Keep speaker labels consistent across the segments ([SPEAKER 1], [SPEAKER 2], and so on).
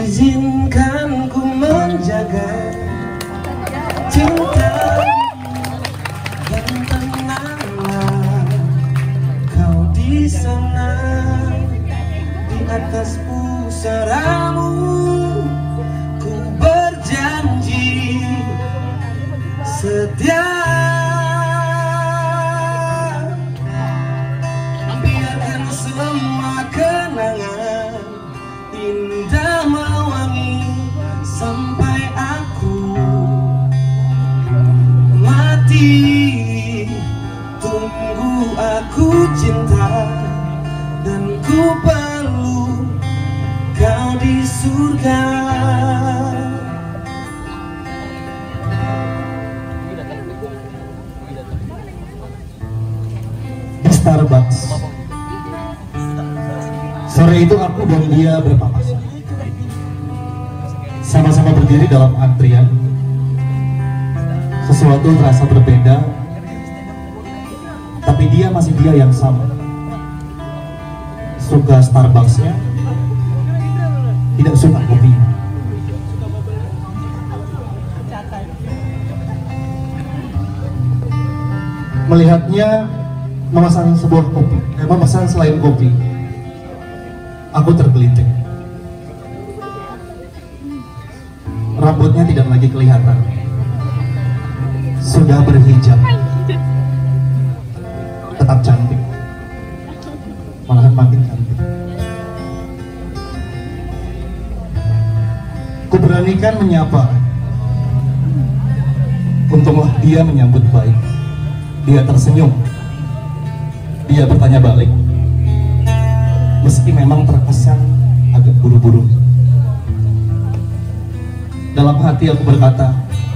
[SPEAKER 1] Izinkan ku menjaga cinta dan tenanglah kau di sana di atas pusaramu. Ku berjanji setia, biarkan semua kenangan indah mewangi sampai aku mati. Tunggu aku cinta dan ku perlu kau di surga.
[SPEAKER 2] Di Starbucks sore itu aku dan dia berpapasan, sama-sama berdiri dalam antrian. Sesuatu terasa berbeda, tapi dia masih dia yang sama. Suka Starbucksnya, tidak suka kopinya. Melihatnya memesan sebuah kopi, memesan selain kopi, aku tergelitik. Rambutnya tidak lagi kelihatan, sudah berhijab, tetap cantik, malahan makin cantik. Kuberanikan menyapa. Untunglah dia menyambut baik. Dia tersenyum. Dia bertanya balik, meski memang terkesan agak buru-buru. Dalam hati aku berkata,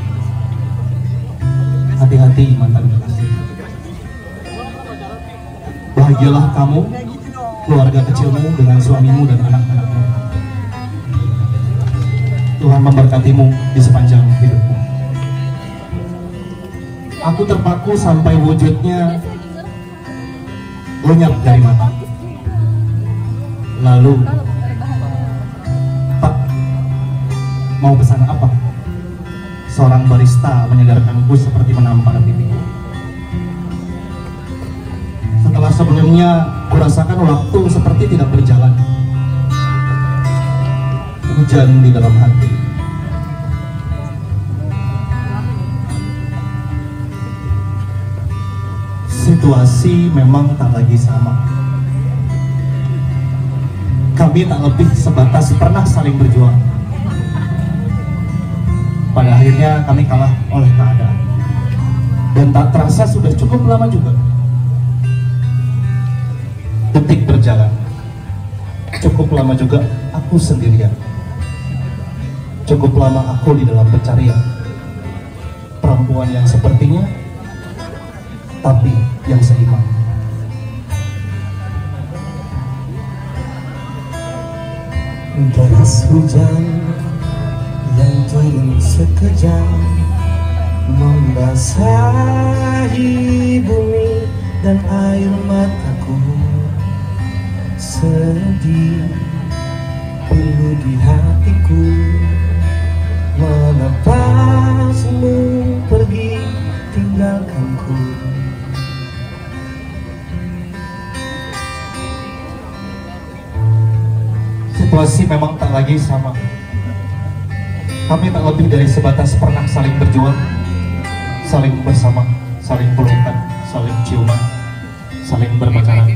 [SPEAKER 2] hati-hati mantan kekasih. Bahagialah kamu, keluarga kecilmu dengan suamimu dan anak-anakmu. Tuhan memberkatimu di sepanjang hidupmu. Aku terpaku sampai wujudnya lenyap dari mata. Lalu, Pak, mau pesan apa? Seorang barista menyadarkanku seperti menampar pipiku. Setelah sebelumnya kurasakan waktu seperti tidak berjalan. Hujan di dalam hati. Situasi memang tak lagi sama. Kami tak lebih sebatas pernah saling berjuang. Pada akhirnya kami kalah oleh keadaan. Dan tak terasa sudah cukup lama juga. Detik berjalan. Cukup lama juga aku sendirian. Cukup lama aku di dalam pencarian perempuan yang sepertinya, tapi yang seimbang.
[SPEAKER 1] Deras hujan yang turun sekejap membasahi bumi dan air mataku. Sedih pilu di hatiku, menepasmu pergi tinggalkanku.
[SPEAKER 2] Situasi memang tak lagi sama. Kami tak lebih dari sebatas pernah saling berjuang, saling bersama, saling pelukan, saling ciuman, saling berpacaran.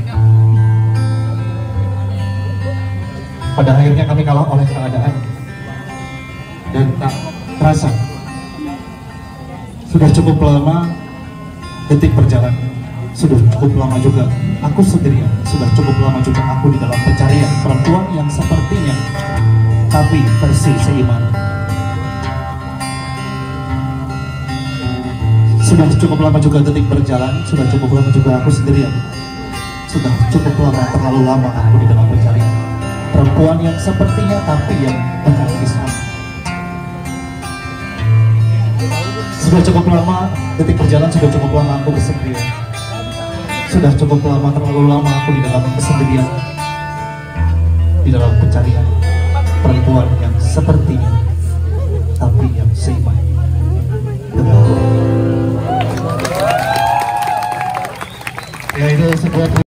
[SPEAKER 2] Pada akhirnya kami kalah oleh keadaan. Dan tak terasa sudah cukup lama detik berjalan. Sudah cukup lama juga aku sendirian. Sudah cukup lama juga aku di dalam pencarian perempuan yang sepertinya, tapi versi seiman. Sudah cukup lama juga detik berjalan. Sudah cukup lama juga aku sendirian. Sudah cukup lama, terlalu lama aku di dalam pencarian perempuan yang sepertinya, tapi yang bukan Islam. Sudah cukup lama detik berjalan. Sudah cukup lama aku kesendirian. Sudah cukup lama, terlalu lama aku di dalam kesendirian, di dalam pencarian perempuan yang sepertinya, tapi yang seiman denganku. Ya, itu sebuah